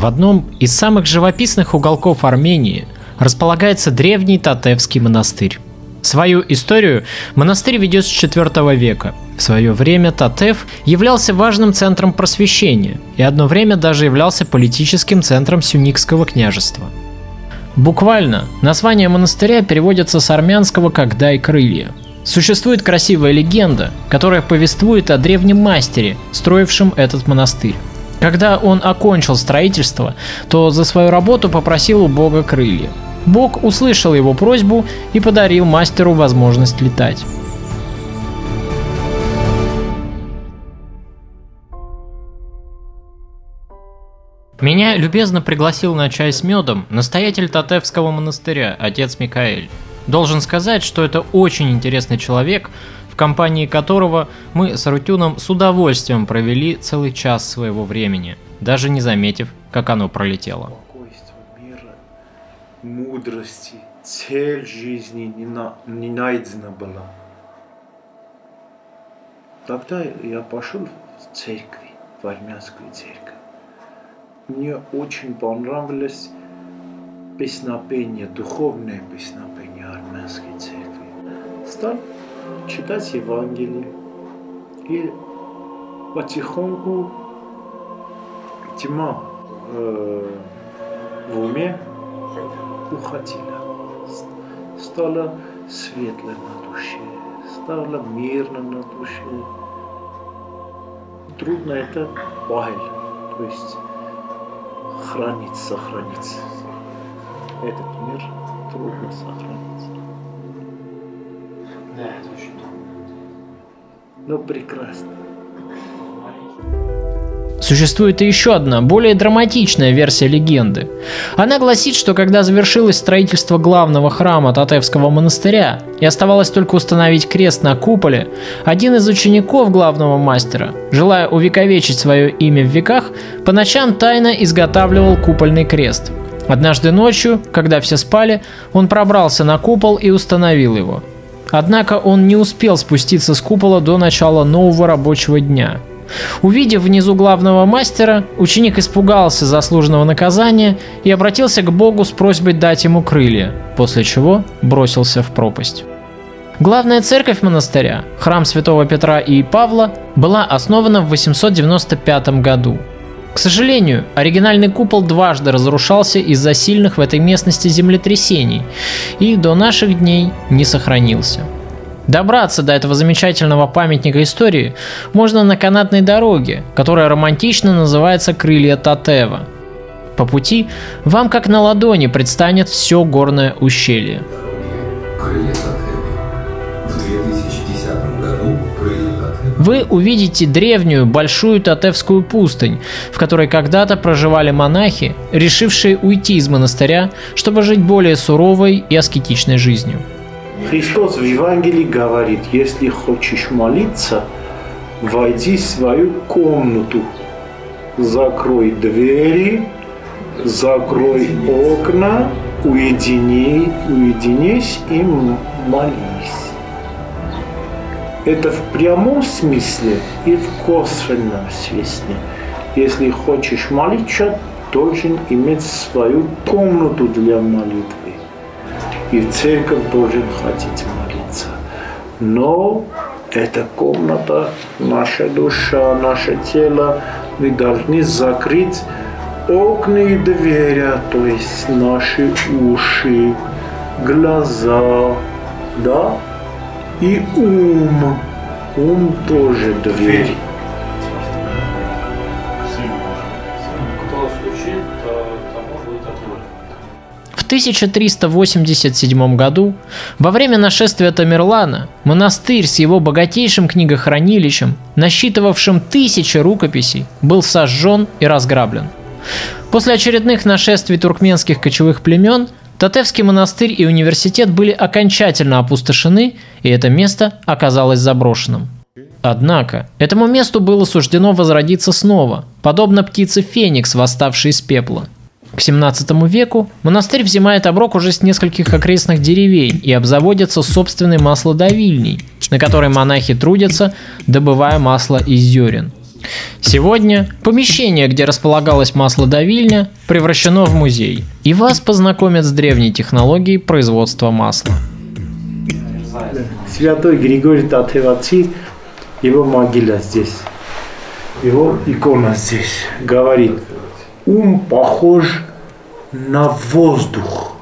в одном из самых живописных уголков Армении располагается древний Татевский монастырь. Свою историю монастырь ведет с IV века. В свое время Татев являлся важным центром просвещения и одно время даже являлся политическим центром Сюникского княжества. Буквально название монастыря переводится с армянского как «дай крылья». Существует красивая легенда, которая повествует о древнем мастере, строившем этот монастырь. Когда он окончил строительство, то за свою работу попросил у Бога крылья. Бог услышал его просьбу и подарил мастеру возможность летать. Меня любезно пригласил на чай с медом настоятель Татевского монастыря, отец Микаэль. Должен сказать, что это очень интересный человек, в компании которого мы с Арутюном с удовольствием провели целый час своего времени, даже не заметив, как оно пролетело. Мудрости, цель жизни не найдена была. Тогда я пошел в церковь, в армянскую церковь. Мне очень понравилось песнопение, духовное песнопение армянской церкви. Стал читать Евангелие и потихоньку тьма в уме уходила. Стало светло на душе, стало мирно на душе. Трудно это пахать, то есть сохранить. Этот мир трудно сохранить. Да, это очень трудно. Но прекрасно. Существует и еще одна, более драматичная версия легенды. Она гласит, что когда завершилось строительство главного храма Татевского монастыря и оставалось только установить крест на куполе, один из учеников главного мастера, желая увековечить свое имя в веках, по ночам тайно изготавливал купольный крест. Однажды ночью, когда все спали, он пробрался на купол и установил его. Однако он не успел спуститься с купола до начала нового рабочего дня. Увидев внизу главного мастера, ученик испугался заслуженного наказания и обратился к Богу с просьбой дать ему крылья, после чего бросился в пропасть. Главная церковь монастыря, храм святого Петра и Павла, была основана в 895 году. К сожалению, оригинальный купол дважды разрушался из-за сильных в этой местности землетрясений и до наших дней не сохранился. Добраться до этого замечательного памятника истории можно на канатной дороге, которая романтично называется «Крылья Татева». По пути вам как на ладони предстанет все горное ущелье. Крылья Татева. В 2010 году крылья Татева. Вы увидите древнюю большую Татевскую пустынь, в которой когда-то проживали монахи, решившие уйти из монастыря, чтобы жить более суровой и аскетичной жизнью. Христос в Евангелии говорит, если хочешь молиться, войди в свою комнату, закрой двери, закрой окна, уединись и молись. Это в прямом смысле и в косвенном смысле. Если хочешь молиться, должен иметь свою комнату для молитвы. И в церковь должен ходить молиться. Но эта комната, наша душа, наше тело, мы должны закрыть окна и двери, то есть наши уши, глаза, да, и ум. Ум тоже двери. В 1387 году, во время нашествия Тамерлана, монастырь с его богатейшим книгохранилищем, насчитывавшим 1000 рукописей, был сожжен и разграблен. После очередных нашествий туркменских кочевых племен, Татевский монастырь и университет были окончательно опустошены, и это место оказалось заброшенным. Однако, этому месту было суждено возродиться снова, подобно птице Феникс, восставшей из пепла. К 17 веку монастырь взимает оброк уже с нескольких окрестных деревень и обзаводится собственной маслодавильней, на которой монахи трудятся, добывая масло из зерен. Сегодня помещение, где располагалась маслодавильня, превращено в музей, и вас познакомят с древней технологией производства масла. Святой Григорий Татеваци, его могила здесь, его икона здесь, говорит: ум похож на воздух.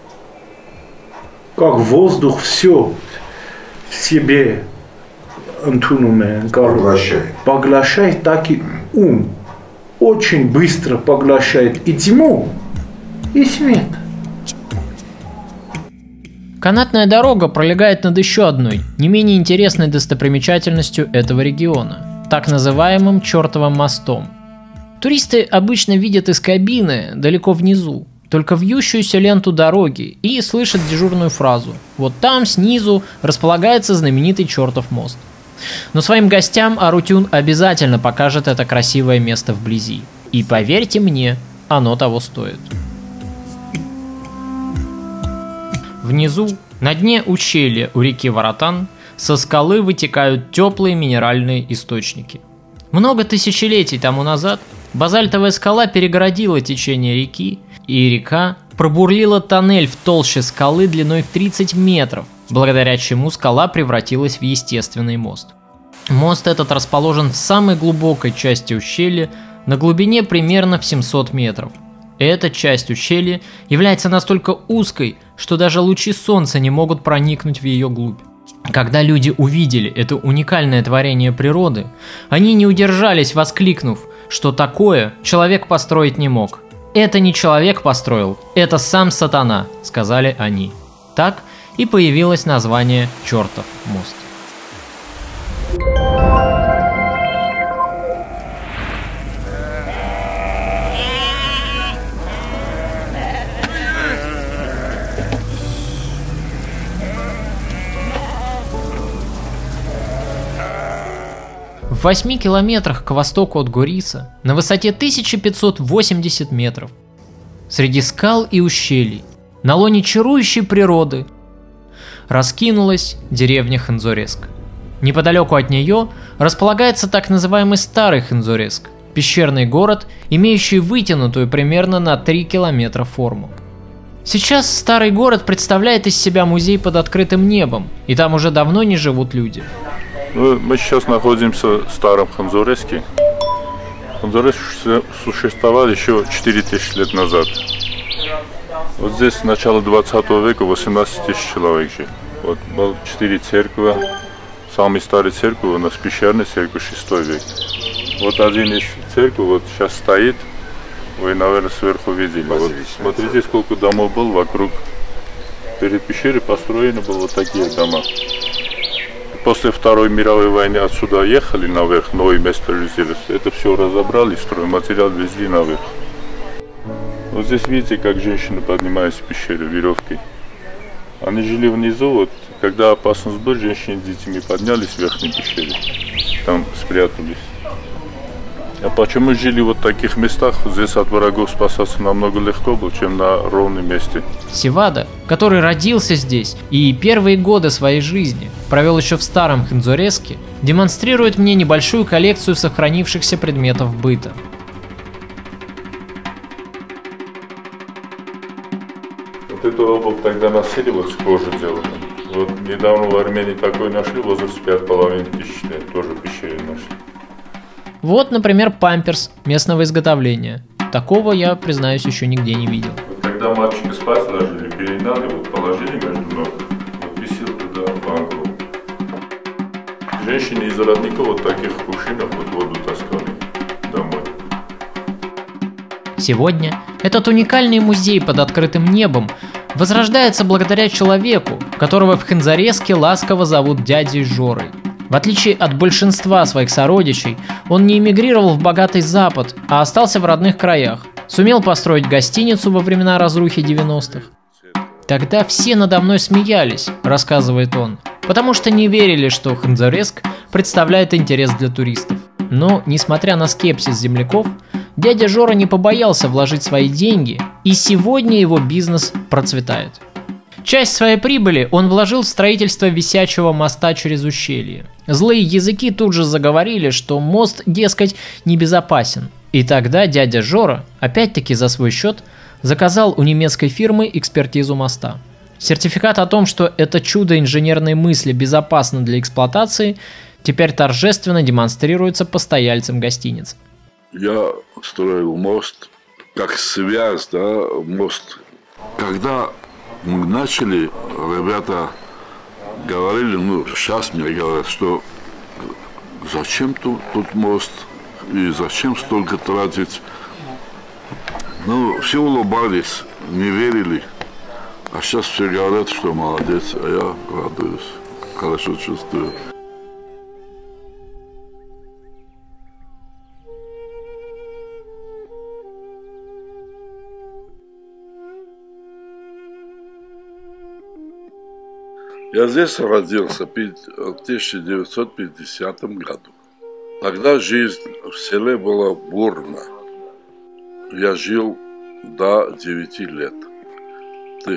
Как воздух все в себе поглощает, так и ум очень быстро поглощает и тьму, и свет. Канатная дорога пролегает над еще одной, не менее интересной достопримечательностью этого региона, так называемым Чертовым мостом. Туристы обычно видят из кабины далеко внизу только вьющуюся ленту дороги и слышат дежурную фразу: «Вот там, снизу, располагается знаменитый Чертов мост». Но своим гостям Арутюн обязательно покажет это красивое место вблизи. И поверьте мне, оно того стоит. Внизу, на дне ущелья у реки Варатан, со скалы вытекают теплые минеральные источники. Много тысячелетий тому назад базальтовая скала перегородила течение реки, и река пробурлила тоннель в толще скалы длиной в 30 метров, благодаря чему скала превратилась в естественный мост. Мост этот расположен в самой глубокой части ущелья на глубине примерно в 700 метров. Эта часть ущелья является настолько узкой, что даже лучи солнца не могут проникнуть в ее глубь. Когда люди увидели это уникальное творение природы, они не удержались, воскликнув, что такое человек построить не мог. «Это не человек построил, это сам сатана», — сказали они. Так и появилось название «Чертов мост». В 8 километрах к востоку от Гориса, на высоте 1580 метров, среди скал и ущелий, на лоне чарующей природы, раскинулась деревня Ханзореск. Неподалеку от нее располагается так называемый Старый Ханзореск, пещерный город, имеющий вытянутую примерно на 3 километра форму. Сейчас старый город представляет из себя музей под открытым небом, и там уже давно не живут люди. Мы сейчас находимся в Старом Ханзореске. Ханзореск существовал еще 4000 лет назад. Вот здесь с начала 20 века 18 тысяч человек жили. Вот было 4 церкви. Самая старая церковь у нас пещерная церковь 6 век. Вот один из церкви вот сейчас стоит. Вы, наверное, сверху видели. Вот, смотрите, сколько домов было вокруг. Перед пещерой построены были вот такие дома. После Второй мировой войны отсюда ехали наверх, новое место жительства. Это все разобрали, стройматериал везли наверх. Вот здесь видите, как женщины поднимаются в пещеру веревкой. Они жили внизу, вот когда опасность была, женщины с детьми поднялись в верхней пещере, там спрятались. А почему жили вот в таких местах? Здесь от врагов спасаться намного легко было, чем на ровном месте. Севада, который родился здесь и первые годы своей жизни провел еще в Старом Ханзореске, демонстрирует мне небольшую коллекцию сохранившихся предметов быта. Вот эту обувь тогда носили, вот с кожи делали. Вот недавно в Армении такой нашли, возраст 5500 лет, тоже в пещере нашли. Вот, например, памперс местного изготовления. Такого я, признаюсь, еще нигде не видел. Вот когда мальчика спать ложили, передали, вот положили между ног, вот висел туда банку. Женщины из родников вот таких кувшинах вот воду таскали домой. Сегодня этот уникальный музей под открытым небом возрождается благодаря человеку, которого в Ханзореске ласково зовут дядей Жорой. В отличие от большинства своих сородичей, он не эмигрировал в богатый Запад, а остался в родных краях. Сумел построить гостиницу во времена разрухи 90-х. «Тогда все надо мной смеялись», – рассказывает он, потому что не верили, что Ханзореск представляет интерес для туристов. Но, несмотря на скепсис земляков, дядя Жора не побоялся вложить свои деньги, и сегодня его бизнес процветает. Часть своей прибыли он вложил в строительство висячего моста через ущелье. Злые языки тут же заговорили, что мост, дескать, небезопасен. И тогда дядя Жора, опять-таки за свой счет, заказал у немецкой фирмы экспертизу моста. Сертификат о том, что это чудо инженерной мысли безопасно для эксплуатации, теперь торжественно демонстрируется постояльцам гостиницы. Я строил мост, как связь, да, мост. Когда мы начали, ребята говорили, сейчас мне говорят, что зачем тут мост и зачем столько тратить. Все улыбались, не верили. А сейчас все говорят, что молодец, а я радуюсь, хорошо чувствую. Я здесь родился в 1950 году. Тогда жизнь в селе была бурна. Я жил до 9 лет. В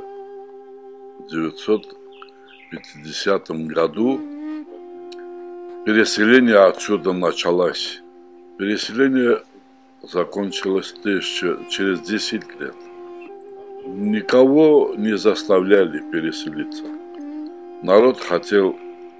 1950 году переселение отсюда началось. Переселение закончилось через 10 лет. Никого не заставляли переселиться. Народ хотел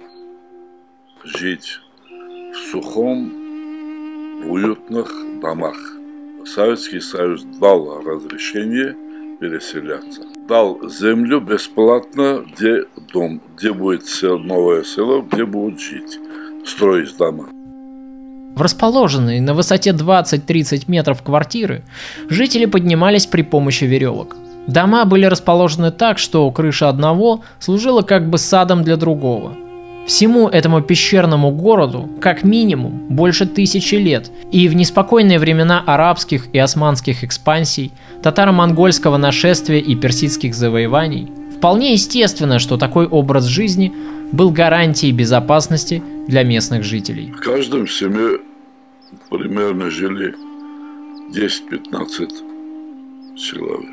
жить в сухом, уютных домах. Советский Союз дал разрешение переселяться. Дал землю бесплатно, где дом, где будет новое село, где будут жить, строить дома. В расположенные на высоте 20-30 метров квартиры жители поднимались при помощи веревок. Дома были расположены так, что крыша одного служила как бы садом для другого. Всему этому пещерному городу, как минимум, больше 1000 лет, и в неспокойные времена арабских и османских экспансий, татаро-монгольского нашествия и персидских завоеваний, вполне естественно, что такой образ жизни был гарантией безопасности для местных жителей. В каждом семье примерно жили 10-15 человек.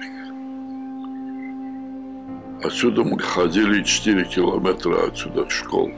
Отсюда мы ходили 4 километра отсюда в школу.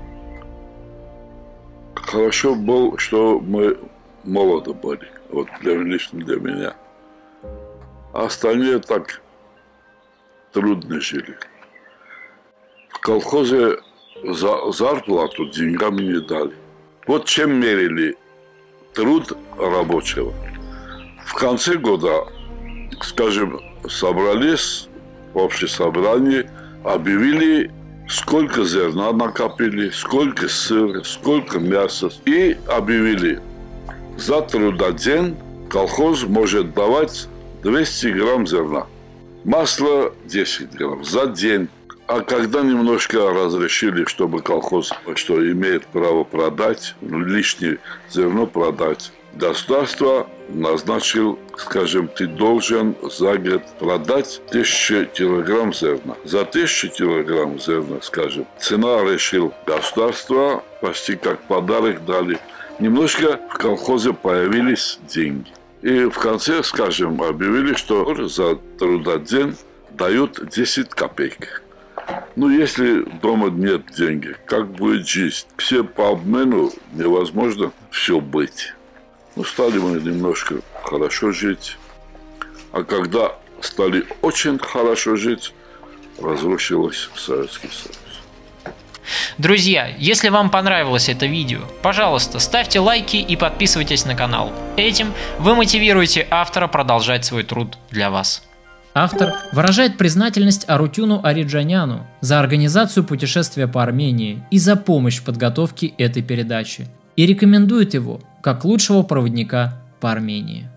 Хорошо было, что мы молоды были, вот лично для меня. А остальные так трудно жили. В колхозе зарплату деньгами не дали. Вот чем мерили труд рабочего. В конце года, скажем, собрались в общее собрание, объявили, сколько зерна накопили, сколько сыра, сколько мяса. И объявили, за трудодень колхоз может давать 200 грамм зерна. Масло 10 грамм за день. А когда немножко разрешили, чтобы колхоз, что имеет право продать, лишнее зерно продать, государство назначил, скажем, ты должен за год продать 1000 килограмм зерна. За 1000 килограмм зерна, скажем, цена решил государство, почти как подарок дали. Немножко в колхозе появились деньги. И в конце, скажем, объявили, что за трудодень дают 10 копеек. Если дома нет денег, как будет жизнь? Все по обмену невозможно все быть. Стали мы немножко хорошо жить. А когда стали очень хорошо жить, разрушилось Советский Союз. Друзья, если вам понравилось это видео, пожалуйста, ставьте лайки и подписывайтесь на канал. Этим вы мотивируете автора продолжать свой труд для вас. Автор выражает признательность Арутюну Ариджаняну за организацию путешествия по Армении и за помощь в подготовке этой передачи и рекомендует его как лучшего проводника по Армении.